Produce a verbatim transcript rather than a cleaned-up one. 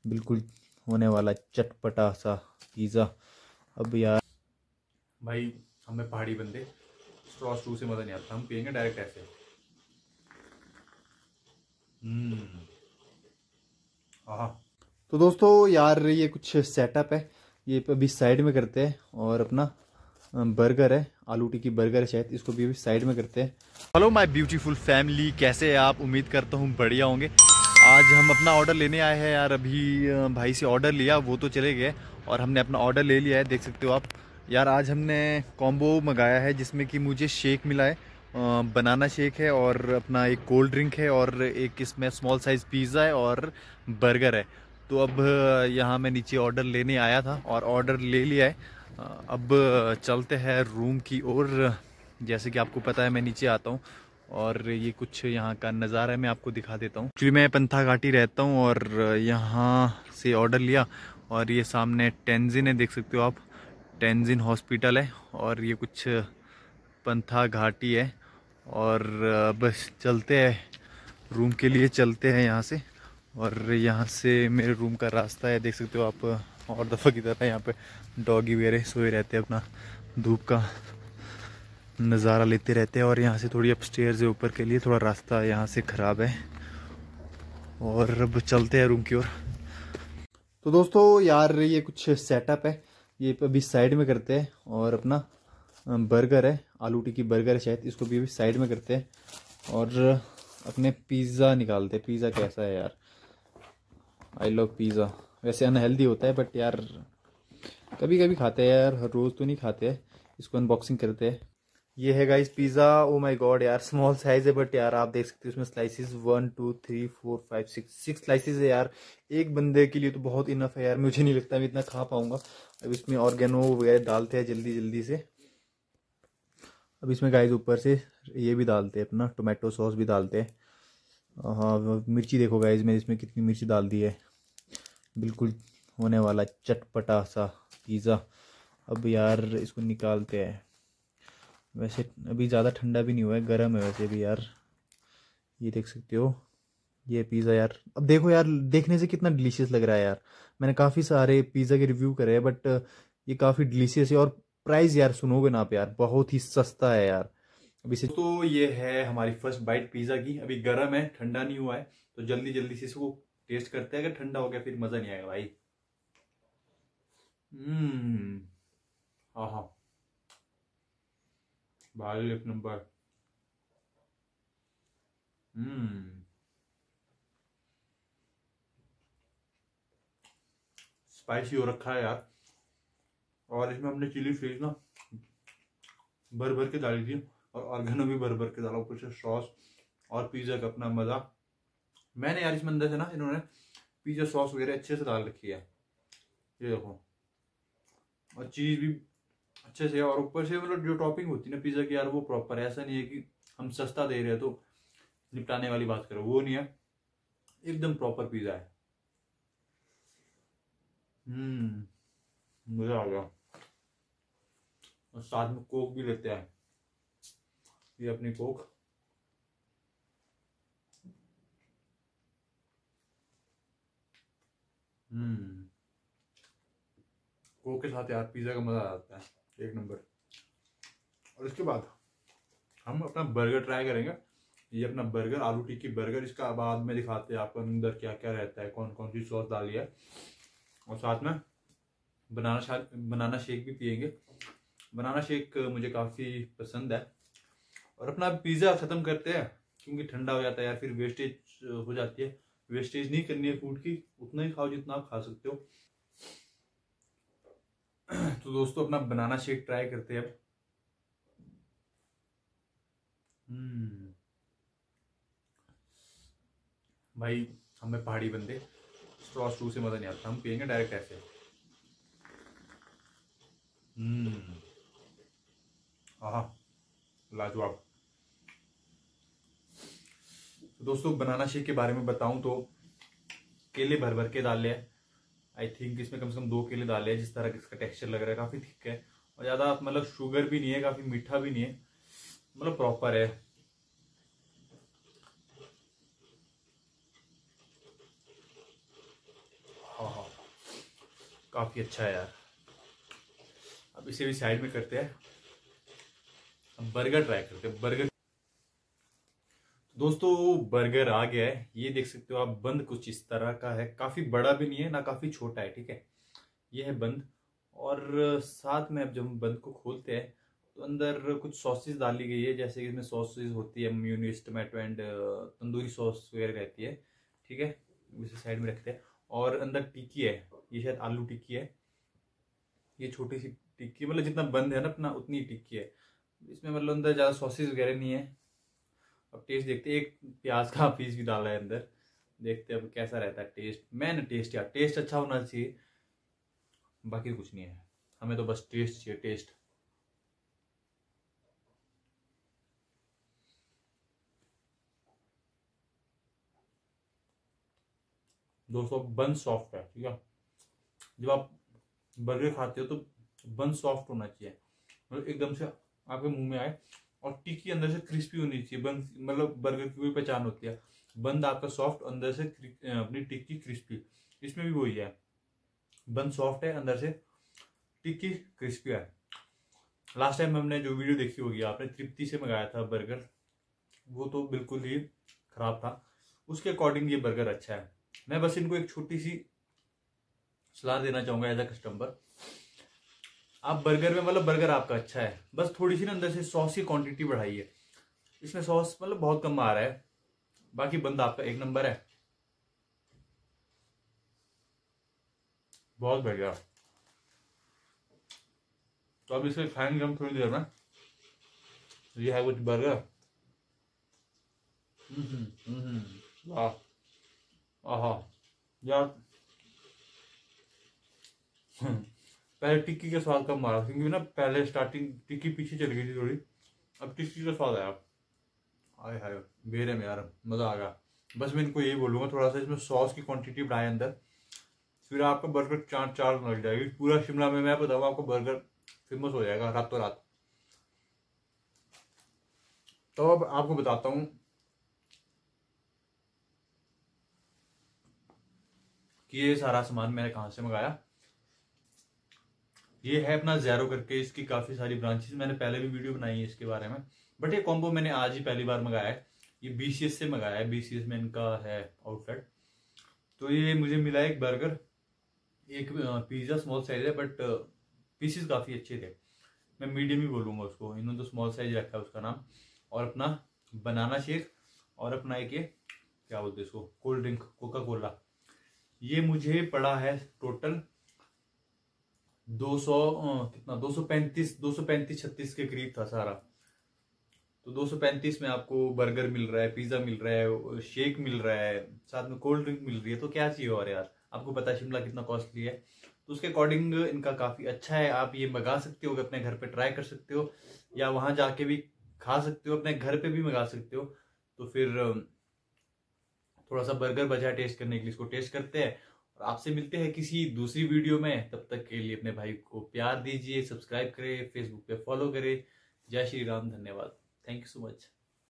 बिल्कुल होने वाला चटपटा सा पिज़्ज़ा। अब यार भाई हमें पहाड़ी बंदे स्ट्रॉ स्ट्रू से मज़ा नहीं आता, हम पियेंगे डायरेक्ट ऐसे। हम्म आहा। तो दोस्तों यार ये कुछ सेटअप है, ये अभी साइड में करते हैं। और अपना बर्गर है, आलू टिक्की बर्गर है शायद, इसको भी अभी साइड में करते हैं। हेलो माय ब्यूटीफुल फैमिली, कैसे हैं आप? उम्मीद करता हूँ बढ़िया होंगे। आज हम अपना ऑर्डर लेने आए हैं यार। अभी अ, भाई से ऑर्डर लिया, वो तो चले गए और हमने अपना ऑर्डर ले लिया है, देख सकते हो आप। यार आज हमने कॉम्बो मंगाया है जिसमें कि मुझे शेक मिला है, बनाना शेक है और अपना एक कोल्ड ड्रिंक है और एक इसमें स्मॉल साइज़ पिज़्ज़ा है और बर्गर है। तो अब यहाँ मैं नीचे ऑर्डर लेने आया था और ऑर्डर ले लिया है। अब चलते हैं रूम की ओर। जैसे कि आपको पता है मैं नीचे आता हूँ और ये कुछ यहाँ का नज़ारा है, मैं आपको दिखा देता हूँ। एक्चुअली मैं पंथा घाटी रहता हूँ और यहाँ से ऑर्डर लिया और ये सामने टेंजिन है, देख सकते हो आप, टेंजिन हॉस्पिटल है। और ये कुछ पंथा घाटी है और बस चलते हैं रूम के लिए, चलते हैं यहाँ से। और यहाँ से मेरे रूम का रास्ता है, देख सकते हो आप। और दफ़ा की तरह यहाँ पे डॉगी वगैरह सोए रहते हैं, अपना धूप का नज़ारा लेते रहते हैं। और यहाँ से थोड़ी अपस्टेयर्स है ऊपर के लिए, थोड़ा रास्ता यहाँ से ख़राब है। और अब चलते हैं रूम की ओर। तो दोस्तों यार ये कुछ सेटअप है, ये अभी साइड में करते हैं। और अपना बर्गर है, आलू टिक्की बर्गर है शायद, इसको भी अभी साइड में करते हैं। और अपने पिज़्ज़ा निकालते हैं। पिज़्ज़ा कैसा है यार? I love pizza. वैसे अनहेल्दी होता है बट यार कभी कभी खाते हैं यार, हर रोज़ तो नहीं खाते हैं। इसको अनबॉक्सिंग करते हैं। ये है guys pizza. Oh my god यार, स्मॉल साइज़ है बट यार आप देख सकते हो इसमें slices one two three four five six six slices है यार। एक बंदे के लिए तो बहुत इनफ है यार, मुझे नहीं लगता मैं इतना खा पाऊंगा। अब इसमें ऑर्गेनो वगैरह डालते हैं जल्दी जल्दी से। अब इसमें गाइस ऊपर से ये भी डालते हैं, अपना टोमेटो सॉस भी डालते हैं। हाँ मिर्ची देखो गाइस, मैंने इसमें कितनी मिर्ची डाल दी है। बिल्कुल होने वाला चटपटा सा पिज़्ज़ा। अब यार इसको निकालते हैं। वैसे अभी ज़्यादा ठंडा भी नहीं हुआ है, गर्म है वैसे भी यार। ये देख सकते हो ये पिज़्ज़ा यार। अब देखो यार, देखने से कितना डिलीशियस लग रहा है यार। मैंने काफ़ी सारे पिज़्ज़ा के रिव्यू करे हैं बट ये काफ़ी डिलीशियस है। और प्राइस यार सुनोगे ना आप यार, बहुत ही सस्ता है यार। अभी से तो ये है हमारी फर्स्ट बाइट पिज़्ज़ा की। अभी गर्म है, ठंडा नहीं हुआ है, तो जल्दी जल्दी से इसको टेस्ट करते हैं। अगर ठंडा हो गया फिर मज़ा नहीं आएगा भाई। हम्म आहा, भाई एक नंबर। हम्म स्पाइसी हो रखा है यार। और इसमें हमने चिली फ्लेक्स ना भर भर के डाली थी और ऑर्गेनो भी भर भर के डाला, ऊपर से सॉस और पिज़्ज़ा का अपना मज़ा। मैंने यार इसमें अंदर से ना इन्होंने पिज़्ज़ा सॉस वगैरह अच्छे से डाल रखी है, ये देखो। और चीज़ भी अच्छे से है और ऊपर से मतलब जो टॉपिंग होती है ना पिज़्ज़ा की यार, वो प्रॉपर है। ऐसा नहीं है कि हम सस्ता दे रहे हैं तो निपटाने वाली बात करो, वो नहीं है, एकदम प्रॉपर पिज़्ज़ा है। हम्म मज़ा आ गया। और साथ में कोक भी लेते हैं, ये अपनी कोक। हम्म कोक के साथ यार पिज़्ज़ा का मज़ा आ जाता है, एक नंबर। और इसके बाद हम अपना बर्गर ट्राई करेंगे। ये अपना बर्गर, आलू टिक्की बर्गर, इसका बाद में दिखाते हैं आपको अंदर क्या क्या रहता है, कौन कौन सी सॉस डाली है। और साथ में बनाना शेक, बनाना शेक भी पियेंगे। बनाना शेक मुझे काफ़ी पसंद है। और अपना पिज़्ज़ा ख़त्म करते हैं क्योंकि ठंडा हो जाता है यार, फिर वेस्टेज हो जाती है। वेस्टेज नहीं करनी है फूड की, उतना ही खाओ जितना आप खा सकते हो। तो दोस्तों अपना बनाना शेक ट्राई करते हैं अब। हम्म भाई हमें पहाड़ी बंदे स्ट्रॉ स्ट्रू से मज़ा नहीं आता, हम पियेंगे डायरेक्ट ऐसे। हम्म आहा, लाजवाब। तो दोस्तों बनाना शेक के बारे में बताऊं तो केले भर भर के डाले हैं। आई थिंक इसमें कम से कम दो केले डाले हैं। जिस तरह का इसका टेक्सचर लग रहा है काफ़ी थिक है और ज़्यादा मतलब शुगर भी नहीं है, काफ़ी मीठा भी नहीं है, मतलब प्रॉपर है। काफ़ी अच्छा है यार। अब इसे भी साइड में करते हैं, अब बर्गर ट्राई करते हैं। बर्गर दोस्तों बर्गर आ गया है, ये देख सकते हो आप। बंद कुछ इस तरह का है, काफ़ी बड़ा भी नहीं है ना काफ़ी छोटा है, ठीक है। ये है बंद, और साथ में अब जब हम बंद को खोलते हैं तो अंदर कुछ सॉसेस डाली गई है, जैसे कि इसमें सॉसेस होती है mayonnaise, tomato and tandoori sauce वगैरह रहती है, ठीक है। इसे साइड में रखते हैं। और अंदर टिक्की है, ये शायद आलू टिक्की है। ये छोटी सी टिक्की, मतलब जितना बंद है ना अपना उतनी टिक्की है इसमें, मतलब अंदर ज़्यादा सॉसेस वगैरह नहीं है। अब टेस्ट देखते हैं, एक प्याज का पीस भी डाला है अंदर, देखते हैं अब कैसा रहता है टेस्ट। मैंने टेस्ट यार, टेस्ट अच्छा होना चाहिए, बाकी कुछ नहीं है, हमें तो बस टेस्ट चाहिए, टेस्ट। दोस्तों बन सॉफ्ट है, ठीक है। जब आप बर्गर खाते हो तो बन सॉफ्ट होना चाहिए, मतलब एकदम से आपके मुंह में आए, और टिक्की अंदर से क्रिस्पी होनी चाहिए। बन मतलब बर्गर की कोई पहचान होती है, बंद आपका सॉफ्ट, अंदर से अपनी टिक्की क्रिस्पी। इसमें भी वही है, बन सॉफ्ट है, अंदर से टिक्की क्रिस्पी है। लास्ट टाइम हमने जो वीडियो देखी होगी आपने, तृप्ति से मंगाया था बर्गर, वो तो बिल्कुल ही खराब था। उसके अकॉर्डिंग ये बर्गर अच्छा है। मैं बस इनको एक छोटी सी सलाह देना चाहूंगा एज अ कस्टमर। आप बर्गर में, मतलब बर्गर आपका अच्छा है, बस थोड़ी सी ना अंदर से सॉस की क्वांटिटी बढ़ाइए। इसमें सॉस मतलब बहुत कम आ रहा है, बाकी बंद आपका एक नंबर है, बहुत बढ़िया। तो अब इसे खाएंगे हम थोड़ी देर में। ये है कुछ बर्गर, वाह, आहा यार। पहले टिक्की के स्वाद कम मारा, क्योंकि ना पहले स्टार्टिंग टिक्की पीछे चली गई थी थोड़ी, अब टिक्की का स्वाद आया। हाय हाय बेरे में यार मजा आ गया। बस मैं इनको यही बोलूंगा, थोड़ा सा इसमें सॉस की क्वांटिटी बढ़ाए अंदर, फिर आपका बर्गर चार चार लग जाएगी। पूरा शिमला में मैं बताऊँ आपको बर्गर फेमस हो जाएगा रातों रात। तो अब आपको बताता हूँ कि ये सारा सामान मैंने कहाँ से मंगाया। ये है अपना ज़ेरो करके, इसकी काफ़ी सारी ब्रांचेस, मैंने पहले भी वीडियो बनाई है इसके बारे में, बट ये कॉम्बो मैंने आज ही पहली बार मंगाया है। ये बीसीएस से मंगाया है, बीसीएस में इनका है आउटलेट। तो ये मुझे मिला एक बर्गर, एक पिज़्ज़ा स्मॉल साइज है, बट पीसेस काफ़ी अच्छे थे, मैं मीडियम ही बोलूँगा उसको, इन्होंने तो स्मॉल साइज रखा है उसका नाम। और अपना बनाना शेक, और अपना एक ये क्या बोलते हैं इसको, कोल्ड ड्रिंक कोका कोला। ये मुझे पड़ा है टोटल दो सौ कितना, दो सौ पैंतीस दो सौ पैंतीस छत्तीस के करीब था सारा। तो दो सौ पैंतीस में आपको बर्गर मिल रहा है, पिज्जा मिल रहा है, शेक मिल रहा है, साथ में कोल्ड ड्रिंक मिल रही है, तो क्या चाहिए और यार। आपको पता है शिमला कितना कॉस्टली है, तो उसके अकॉर्डिंग इनका काफी अच्छा है। आप ये मंगा सकते हो, अपने घर पे ट्राई कर सकते हो, या वहां जाके भी खा सकते हो, अपने घर पे भी मंगा सकते हो। तो फिर थोड़ा सा बर्गर बचा टेस्ट करने के लिए, इसको टेस्ट करते हैं और आपसे मिलते हैं किसी दूसरी वीडियो में। तब तक के लिए अपने भाई को प्यार दीजिए, सब्सक्राइब करें, फेसबुक पे फॉलो करें। जय श्री राम, धन्यवाद, थैंक यू सो मच।